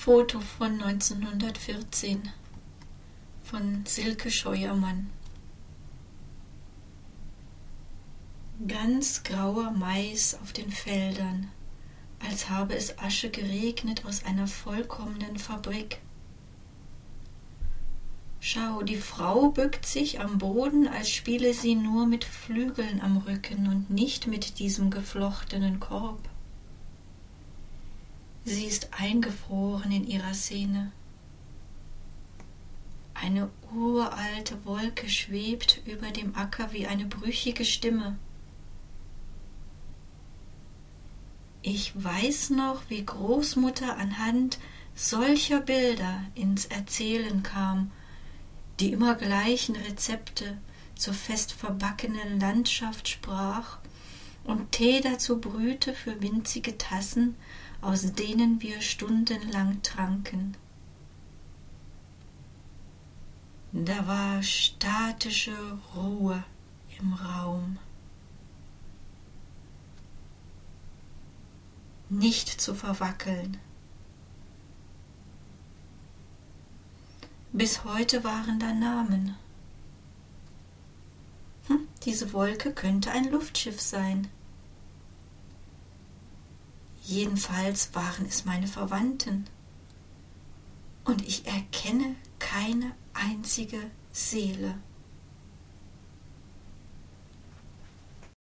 Foto von 1914 von Silke Scheuermann. Ganz grauer Mais auf den Feldern, als habe es Asche geregnet aus einer vollkommenen Fabrik. Schau, die Frau bückt sich am Boden, als spiele sie nur mit Flügeln am Rücken und nicht mit diesem geflochtenen Korb. Sie ist eingefroren in ihrer Sehne. Eine uralte Wolke schwebt über dem Acker wie eine brüchige Stimme. Ich weiß noch, wie Großmutter anhand solcher Bilder ins Erzählen kam, die immer gleichen Rezepte zur fest verbackenen Landschaft sprach und Tee dazu brühte für winzige Tassen, aus denen wir stundenlang tranken. Da war statische Ruhe im Raum. Nicht zu verwackeln. Bis heute waren da Namen. Diese Wolke könnte ein Luftschiff sein. Jedenfalls waren es meine Verwandten. Und ich erkenne keine einzige Seele.